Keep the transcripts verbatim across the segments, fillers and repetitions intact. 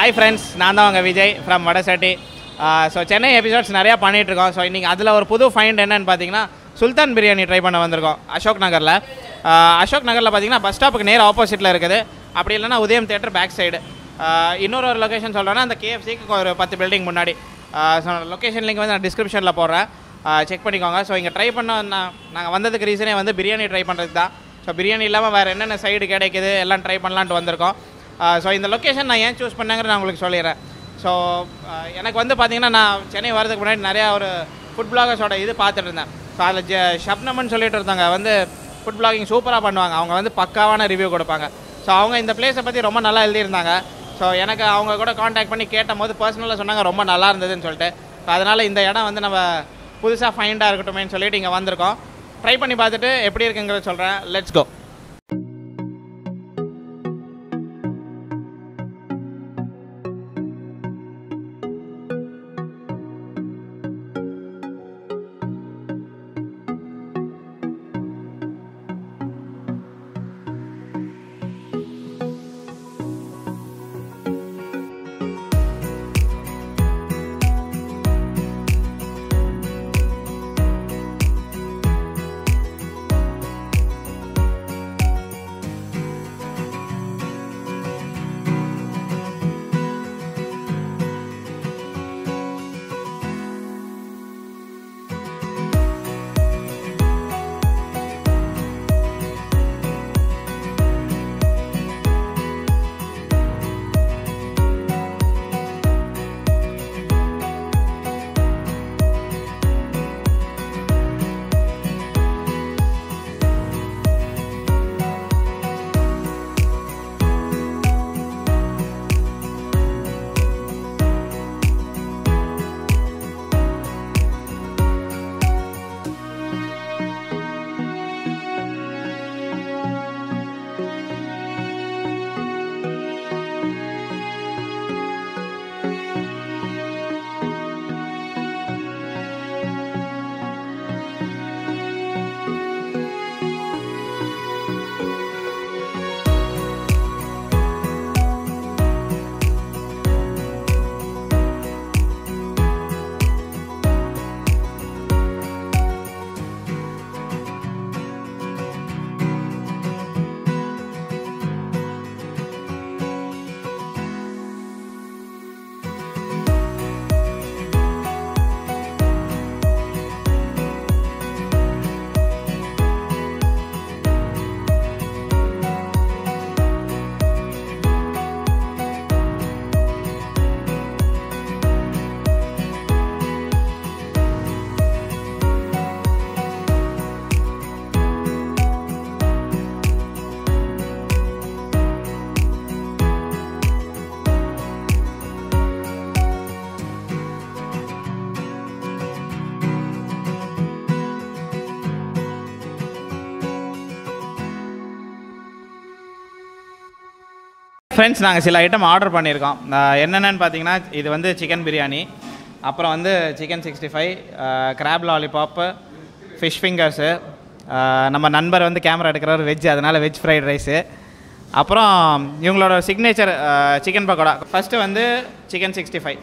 Hi friends, நான் தான் உங்கள் Vijay from Vadasatti. So Chennai episodes நிறையா பண்ணிகிட்ருக்கோம். ஸோ இன்றைக்கி அதில் ஒரு புது ஃபைண்ட் என்னென்னு பார்த்தீங்கன்னா சுல்தான் பிரியாணி ட்ரை பண்ண வந்திருக்கோம் அசோக் நகரில். அசோக் நகரில் பார்த்தீங்கன்னா பஸ் ஸ்டாப்புக்கு நேர் ஆப்போசிட்டில் இருக்குது. அப்படி இல்லைனா உதயம் தேட்டர் பேக் சைடு. இன்னொரு ஒரு லொக்கேஷன் சொல்கிறேன்னா அந்த கேஎஃப்சிக்கு ஒரு பத்து பில்டிங் முன்னாடி. ஸோ லொக்கேஷன் லிங்க் வந்து நான் டிஸ்கிரிப்ஷனில் போடுறேன், செக் பண்ணிக்கோங்க. ஸோ இங்கே ட்ரை பண்ண நான் நாங்கள் வந்ததுக்கு ரீசனே வந்து பிரியாணி ட்ரை பண்ணுறது தான். ஸோ பிரியாணி இல்லாமல் வேறு என்னென்ன சைடு கிடைக்குது எல்லாம் ட்ரை பண்ணலான்ட்டு வந்திருக்கோம். ஸோ இந்த லொக்கேஷன் நான் ஏன் சூஸ் பண்ணேங்கிறது நான் உங்களுக்கு சொல்லிடுறேன். ஸோ எனக்கு வந்து பார்த்திங்கன்னா நான் சென்னை வரதுக்கு முன்னாடி நிறையா ஒரு ஃபுட் பிளாகர்ஸோட இது பார்த்துட்டு இருந்தேன். ஸோ அதில் ஜ ஷப்னமன் சொல்லிட்டு இருந்தாங்க, வந்து ஃபுட் பிளாகிங் சூப்பராக பண்ணுவாங்க, அவங்க வந்து பக்காவான ரிவ்யூ கொடுப்பாங்க. ஸோ அவங்க இந்த பிளேஸை பற்றி ரொம்ப நல்லா எழுதியிருந்தாங்க. ஸோ எனக்கு அவங்க கூட காண்டாக்ட் பண்ணி கேட்ட போது பர்சனலாக சொன்னாங்க ரொம்ப நல்லா இருந்ததுன்னு சொல்லிட்டு. ஸோ அதனால் இந்த இடம் வந்து நம்ம புதுசாக ஃபைண்டாக இருக்கட்டுமேன்னு சொல்லிட்டு இங்கே வந்திருக்கோம். ட்ரை பண்ணி பார்த்துட்டு எப்படி இருக்குங்கிறத சொல்கிறேன். Let's go. ஃப்ரெண்ட்ஸ், நாங்கள் சில ஐட்டம் ஆர்டர் பண்ணியிருக்கோம். என்னென்னு பார்த்தீங்கன்னா இது வந்து சிக்கன் பிரியாணி, அப்புறம் வந்து chicken sixty five, crab lollipop, fish fingers, நம்ம நண்பர் வந்து கேமரா எடுக்கிறவர் வெஜ், அதனால் வெஜ் ஃப்ரைட் ரைஸு, அப்புறம் இவங்களோட சிக்னேச்சர் சிக்கன் பக்கோடா. ஃபஸ்ட்டு வந்து சிக்கன் சிக்ஸ்டி ஃபைவ்.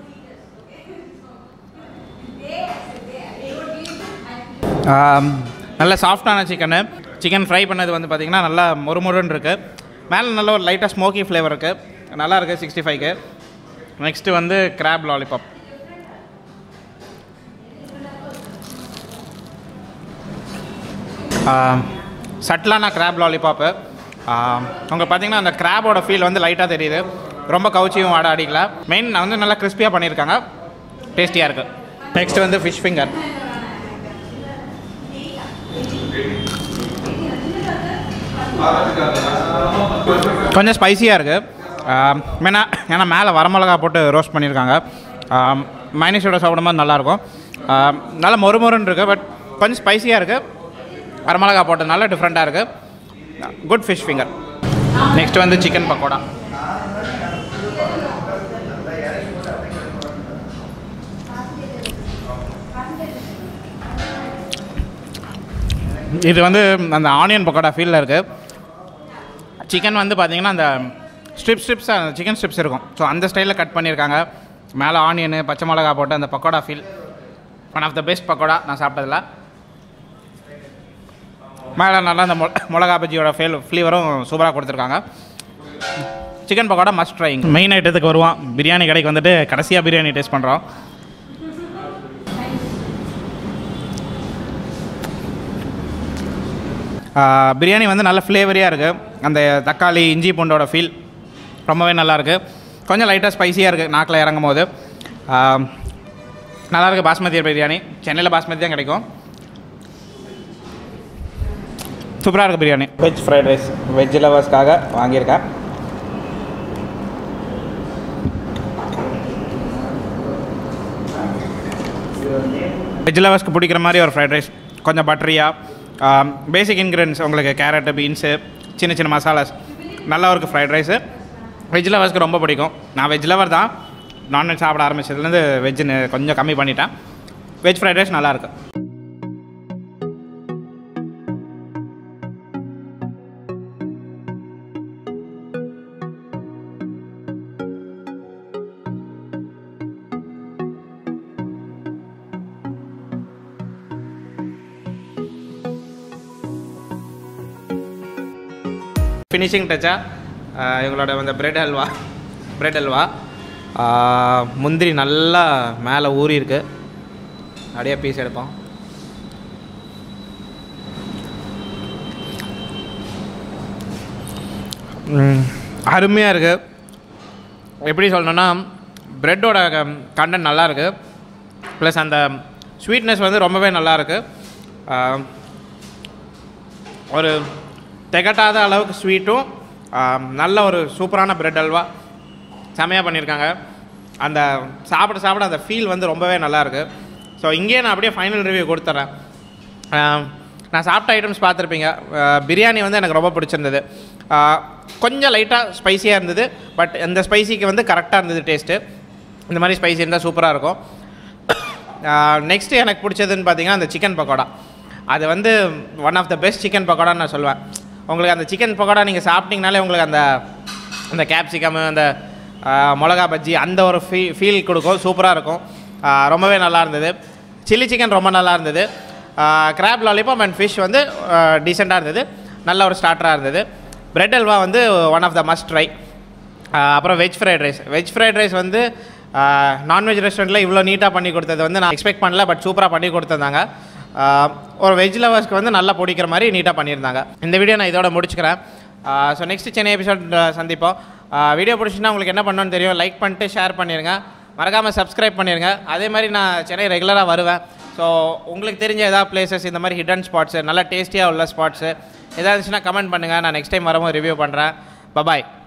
நல்ல சாஃப்டான சிக்கனு. சிக்கன் ஃப்ரை பண்ணது வந்து பார்த்திங்கன்னா நல்லா மொறுமொறுன்னு இருக்குது. மேலே நல்ல ஒரு லைட்டாக ஸ்மோக்கி ஃப்ளேவர் இருக்குது, நல்லா இருக்குது சிக்ஸ்டி ஃபைவ்க்கு. நெக்ஸ்ட்டு வந்து கிராப் லாலிபாப். சட்லான கிராப் லாலிபாப்பு. அவங்க பார்த்திங்கன்னா அந்த கிராபோட ஃபீல் வந்து லைட்டாக தெரியுது, ரொம்ப கவுச்சியும் வாட அடிக்கல. மெயின் வந்து நல்லா கிறிஸ்பியாக பண்ணியிருக்காங்க, டேஸ்டியாக இருக்குது. நெக்ஸ்ட்டு வந்து ஃபிஷ் ஃபிங்கர். கொஞ்சம் ஸ்பைஸியாக இருக்குது. மெயினா ஏன்னா மேலே வரமிளகா போட்டு ரோஸ்ட் பண்ணியிருக்காங்க. மைனஸோட சாப்பிடும்போது நல்லாயிருக்கும். நல்லா மொறுமொறுன்னு இருக்குது, பட் கொஞ்சம் ஸ்பைஸியாக இருக்குது. வரமிளகா போட்டதுனால டிஃப்ரெண்ட்டாக இருக்குது. Good fish finger. நெக்ஸ்ட் வந்து சிக்கன் பக்கோடா. இது வந்து அந்த ஆனியன் பக்கோடா ஃபீலில் இருக்குது. சிக்கன் வந்து பார்த்திங்கன்னா அந்த ஸ்ட்ரிப் ஸ்ட்ரிப்ஸாக சிக்கன் ஸ்ட்ரிப்ஸ் இருக்கும். ஸோ அந்த ஸ்டைலில் கட் பண்ணியிருக்காங்க. மேலே ஆனியனு பச்சை மிளகா போட்டு அந்த pakoda feel one of the best pakoda நான் சாப்பிட்டதில்ல. மேலே நல்லா அந்த மொ மிளகா பஜ்ஜியோட ஃபேல் ஃப்ளேவரும் சூப்பராக கொடுத்துருக்காங்க. Chicken pakoda must try. Main ஐட்டத்துக்கு வருவோம். பிரியாணி கடைக்கு வந்துட்டு கடைசியாக பிரியாணி டேஸ்ட் பண்ணுறோம். பிரியாணி வந்து நல்ல ஃப்ளேவரியாக இருக்குது. அந்த தக்காளி இஞ்சி பூண்டோட ஃபீல் ரொம்பவே நல்லாயிருக்கு. கொஞ்சம் லைட்டாக ஸ்பைஸியாக இருக்குது நாக்கில் இறங்கும் போது. நல்லாயிருக்கு. பாஸ்மதி பிரியாணி சென்னையில் பாஸ்மதி தான் கிடைக்கும். சூப்பராக இருக்குது biryani. Veg fried rice veg லவர்ஸ்க்காக வாங்கியிருக்கேன். வெஜ் லவர்ஸ்க்கு பிடிக்கிற மாதிரி ஒரு ஃப்ரைட் ரைஸ். கொஞ்சம் பட்டரியாக பேசிக் இன்க்ரீடியன்ஸ் உங்களுக்கு கேரட்டு பீன்ஸு சின்ன சின்ன மசாலாஸ் நல்லா இருக்குது ஃப்ரைட் ரைஸு. வெஜ் லவர்ஸ்க்கு ரொம்ப பிடிக்கும். நான் வெஜ் லவர் தான். நான்வெஜ் சாப்பிட ஆரம்பிச்சதுலேருந்து வெஜ்ஜுன்னு கொஞ்சம் கம்மி பண்ணிட்டேன். வெஜ் ஃப்ரைட் ரைஸ் நல்லாயிருக்கு. ஃபினிஷிங் டச்சாக இவங்களோட அந்த பிரெட் ஹல்வா பிரெட் ஹல்வா முந்திரி நல்லா மேலே ஊறி இருக்கு. அப்படியே பீஸ் எடுப்போம். அருமையாக இருக்குது. எப்படி சொல்லணுன்னா ப்ரெட்டோட கண்டென்ட் நல்லா இருக்குது. ப்ளஸ் அந்த ஸ்வீட்னஸ் வந்து ரொம்பவே நல்லாயிருக்கு. ஒரு திகட்டாத அளவுக்கு ஸ்வீட்டும் நல்ல ஒரு சூப்பரான பிரெட் அல்வா செமையாக பண்ணியிருக்காங்க. அந்த சாப்பிட சாப்பிட அந்த ஃபீல் வந்து ரொம்பவே நல்லாயிருக்கு. ஸோ இங்கேயே நான் அப்படியே ஃபைனல் ரிவ்யூ கொடுத்துட்றேன். நான் சாப்பிட்ட ஐட்டம்ஸ் பார்த்துருப்பீங்க. பிரியாணி வந்து எனக்கு ரொம்ப பிடிச்சிருந்தது. கொஞ்சம் லைட்டாக ஸ்பைஸியாக இருந்தது. பட் இந்த ஸ்பைசிக்கு வந்து கரெக்டாக இருந்தது டேஸ்ட்டு. இந்த மாதிரி ஸ்பைசி இருந்தால் சூப்பராக இருக்கும். நெக்ஸ்ட்டு எனக்கு பிடிச்சதுன்னு பார்த்தீங்கன்னா அந்த சிக்கன் பக்கோடா. அது வந்து one of the best chicken பக்கோடான்னு நான் சொல்லுவேன். உங்களுக்கு அந்த சிக்கன் பக்கோடா நீங்கள் சாப்பிட்டிங்கனாலே உங்களுக்கு அந்த அந்த கேப்சிகம் அந்த மிளகா பஜ்ஜி அந்த ஒரு ஃபீ ஃபீல் கொடுக்கும். சூப்பராக இருக்கும். ரொம்பவே நல்லா இருந்தது. சில்லி சிக்கன் ரொம்ப நல்லா இருந்தது. கிராப் லாலிபாப் அண்ட் ஃபிஷ் வந்து டீசெண்டாக இருந்தது. நல்ல ஒரு ஸ்டார்டராக இருந்தது. பிரெட் அல்வா வந்து one of the must try. அப்புறம் veg fried rice veg fried rice வந்து நான்வெஜ் ரெஸ்டாரண்ட்டில் இவ்வளோ நீட்டாக பண்ணி கொடுத்தது வந்து நான் எக்ஸ்பெக்ட் பண்ணல. பட் சூப்பராக பண்ணி கொடுத்துருந்தாங்க. ஒரு வெஜ் லவர்ஸ்க்கு வந்து நல்லா பிடிக்கிற மாதிரி நீட்டாக பண்ணியிருந்தாங்க. இந்த வீடியோ நான் இதோட முடிச்சுக்கிறேன். ஸோ நெக்ஸ்ட் சென்னை எபிசோட் சந்திப்போம். வீடியோ பிடிச்சின்னா உங்களுக்கு என்ன பண்ணணும்னு தெரியும். லைக் பண்ணிட்டு ஷேர் பண்ணிடுங்க. மறக்காமல் சப்ஸ்கிரைப் பண்ணிடுங்க. அதே மாதிரி நான் சென்னை ரெகுலராக வருவேன். ஸோ உங்களுக்கு தெரிஞ்ச ஏதாவது பிளேசஸ் இந்த மாதிரி ஹிடன் ஸ்பாட்ஸு நல்லா டேஸ்டியாக உள்ள ஸ்பாட்ஸு ஏதாவது இருந்துச்சுன்னா கமெண்ட் பண்ணுங்கள். நான் நெக்ஸ்ட் டைம் வரும்போது ரிவ்யூ பண்ணுறேன். பபாய்.